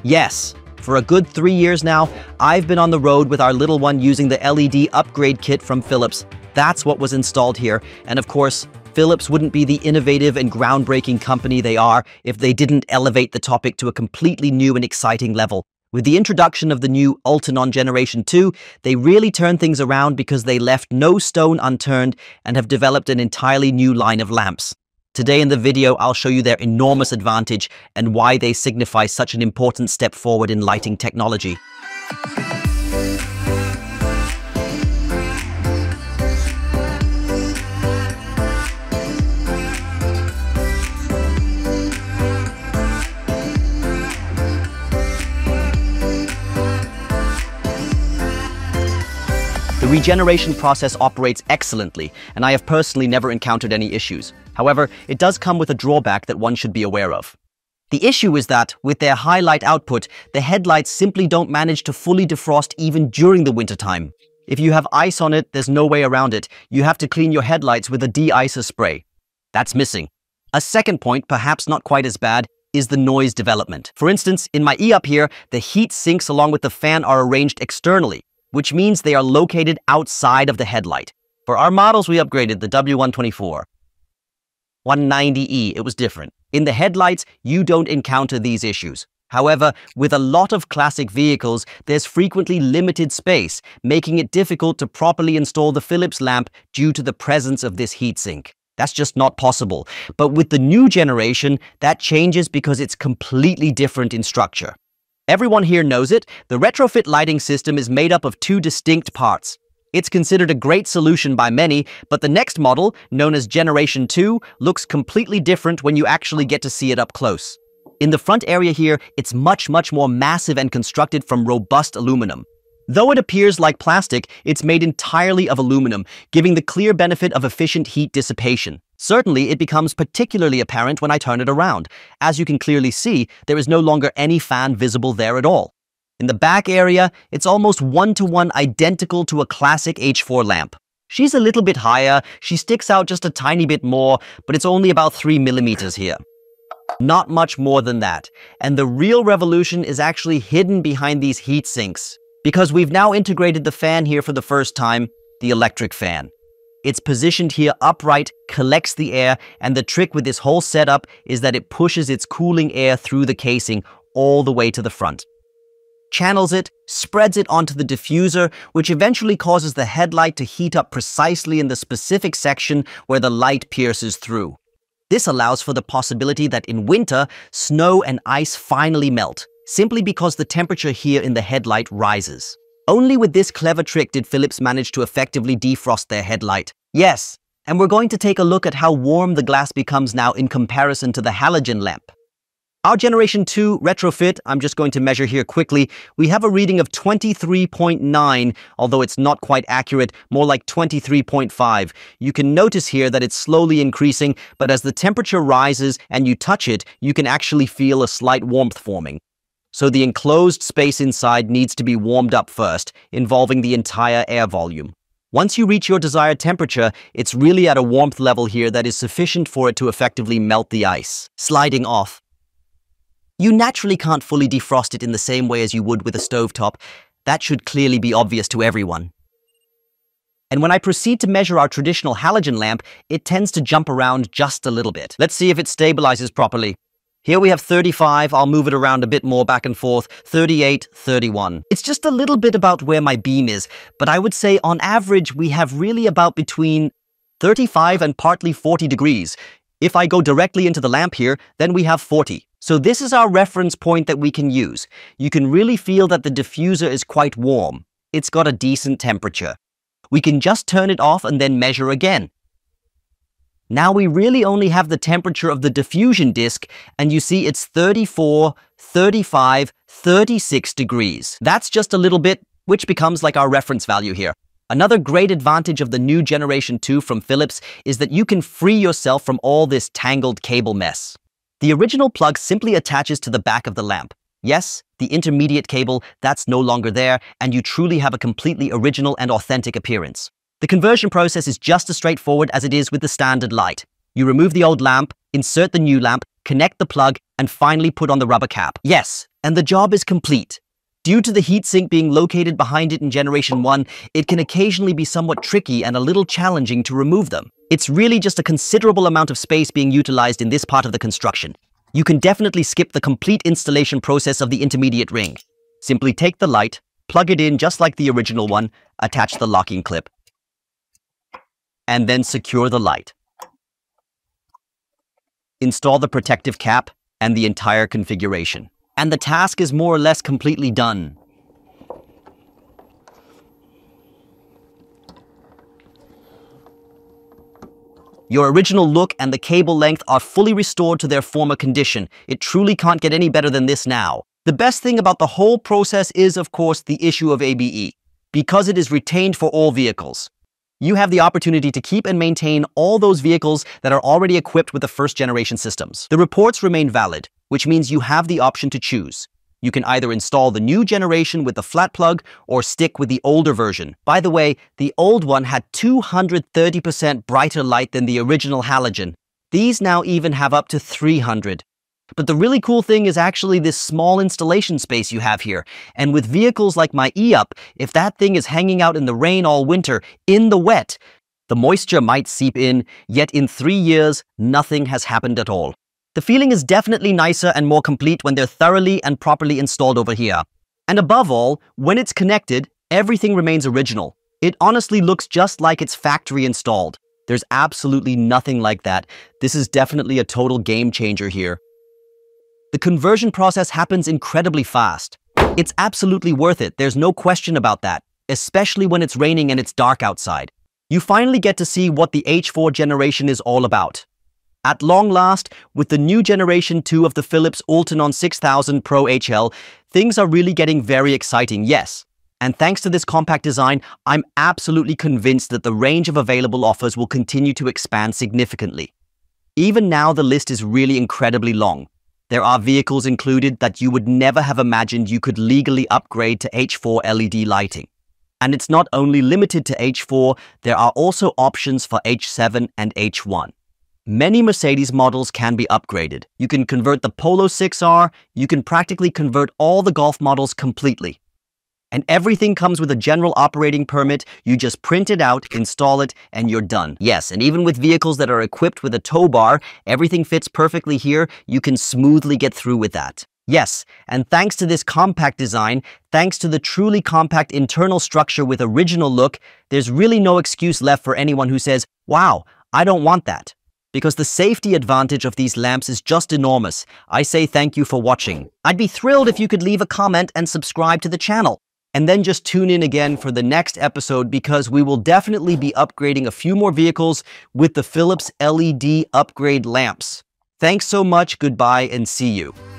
Yes, for a good 3 years now, I've been on the road with our little one using the LED upgrade kit from Philips. That's what was installed here, and of course, Philips wouldn't be the innovative and groundbreaking company they are if they didn't elevate the topic to a completely new and exciting level. With the introduction of the new Ultinon Generation 2, they really turned things around because they left no stone unturned and have developed an entirely new line of lamps. Today in the video, I'll show you their enormous advantage and why they signify such an important step forward in lighting technology. The regeneration process operates excellently, and I have personally never encountered any issues. However, it does come with a drawback that one should be aware of. The issue is that, with their high light output, the headlights simply don't manage to fully defrost even during the wintertime. If you have ice on it, there's no way around it. You have to clean your headlights with a de-icer spray. That's missing. A second point, perhaps not quite as bad, is the noise development. For instance, in my E-Up here, the heat sinks along with the fan are arranged externally, which means they are located outside of the headlight. For our models, we upgraded the W124. 190E, it was different. In the headlights, you don't encounter these issues. However, with a lot of classic vehicles, there's frequently limited space, making it difficult to properly install the Philips lamp due to the presence of this heatsink. That's just not possible. But with the new generation, that changes because it's completely different in structure. Everyone here knows it. The retrofit lighting system is made up of two distinct parts. It's considered a great solution by many, but the next model, known as Generation 2, looks completely different when you actually get to see it up close. In the front area here, it's much more massive and constructed from robust aluminum. Though it appears like plastic, it's made entirely of aluminum, giving the clear benefit of efficient heat dissipation. Certainly, it becomes particularly apparent when I turn it around. As you can clearly see, there is no longer any fan visible there at all. In the back area, it's almost one-to-one identical to a classic H4 lamp. She's a little bit higher, she sticks out just a tiny bit more, but it's only about 3 millimeters here. Not much more than that. And the real revolution is actually hidden behind these heat sinks, because we've now integrated the fan here for the first time, the electric fan. It's positioned here upright, collects the air, and the trick with this whole setup is that it pushes its cooling air through the casing all the way to the front. Channels it, spreads it onto the diffuser, which eventually causes the headlight to heat up precisely in the specific section where the light pierces through. This allows for the possibility that in winter, snow and ice finally melt, simply because the temperature here in the headlight rises. Only with this clever trick did Philips manage to effectively defrost their headlight. Yes, and we're going to take a look at how warm the glass becomes now in comparison to the halogen lamp. Our Generation 2 retrofit, I'm just going to measure here quickly, we have a reading of 23.9, although it's not quite accurate, more like 23.5. You can notice here that it's slowly increasing, but as the temperature rises and you touch it, you can actually feel a slight warmth forming. So the enclosed space inside needs to be warmed up first, involving the entire air volume. Once you reach your desired temperature, it's really at a warmth level here that is sufficient for it to effectively melt the ice, sliding off. You naturally can't fully defrost it in the same way as you would with a stovetop. That should clearly be obvious to everyone. And when I proceed to measure our traditional halogen lamp, it tends to jump around just a little bit. Let's see if it stabilizes properly. Here we have 35, I'll move it around a bit more back and forth, 38, 31. It's just a little bit about where my beam is, but I would say on average we have really about between 35 and partly 40 degrees. If I go directly into the lamp here, then we have 40. So this is our reference point that we can use. You can really feel that the diffuser is quite warm. It's got a decent temperature. We can just turn it off and then measure again. Now we really only have the temperature of the diffusion disc, and you see it's 34, 35, 36 degrees. That's just a little bit, which becomes like our reference value here. Another great advantage of the new Generation 2 from Philips is that you can free yourself from all this tangled cable mess. The original plug simply attaches to the back of the lamp. Yes, the intermediate cable, that's no longer there, and you truly have a completely original and authentic appearance. The conversion process is just as straightforward as it is with the standard light. You remove the old lamp, insert the new lamp, connect the plug, and finally put on the rubber cap. Yes, and the job is complete. Due to the heatsink being located behind it in Generation 1, it can occasionally be somewhat tricky and a little challenging to remove them. It's really just a considerable amount of space being utilized in this part of the construction. You can definitely skip the complete installation process of the intermediate ring. Simply take the light, plug it in just like the original one, attach the locking clip, and then secure the light. Install the protective cap and the entire configuration. And the task is more or less completely done. Your original look and the cable length are fully restored to their former condition. It truly can't get any better than this now. The best thing about the whole process is, of course, the issue of ABE, because it is retained for all vehicles. You have the opportunity to keep and maintain all those vehicles that are already equipped with the first generation systems. The reports remain valid, which means you have the option to choose. You can either install the new generation with the flat plug or stick with the older version. By the way, the old one had 230% brighter light than the original halogen. These now even have up to 300. But the really cool thing is actually this small installation space you have here. And with vehicles like my E-Up, if that thing is hanging out in the rain all winter, in the wet, the moisture might seep in, yet in 3 years, nothing has happened at all. The feeling is definitely nicer and more complete when they're thoroughly and properly installed over here. And above all, when it's connected, everything remains original. It honestly looks just like it's factory installed. There's absolutely nothing like that. This is definitely a total game changer here. The conversion process happens incredibly fast. It's absolutely worth it, there's no question about that, especially when it's raining and it's dark outside. You finally get to see what the H4 generation is all about. At long last, with the new Generation 2 of the Philips Ultinon 6000 Pro HL, things are really getting very exciting, yes. And thanks to this compact design, I'm absolutely convinced that the range of available offers will continue to expand significantly. Even now, the list is really incredibly long. There are vehicles included that you would never have imagined you could legally upgrade to H4 LED lighting. And it's not only limited to H4, there are also options for H7 and H1. Many Mercedes models can be upgraded. You can convert the Polo 6R, you can practically convert all the Golf models completely. And everything comes with a general operating permit. You just print it out, install it, and you're done. Yes, and even with vehicles that are equipped with a tow bar, everything fits perfectly here. You can smoothly get through with that. Yes, and thanks to this compact design, thanks to the truly compact internal structure with original look, there's really no excuse left for anyone who says, "Wow, I don't want that." Because the safety advantage of these lamps is just enormous. I say thank you for watching. I'd be thrilled if you could leave a comment and subscribe to the channel. And then just tune in again for the next episode because we will definitely be upgrading a few more vehicles with the Philips LED upgrade lamps. Thanks so much, goodbye, and see you.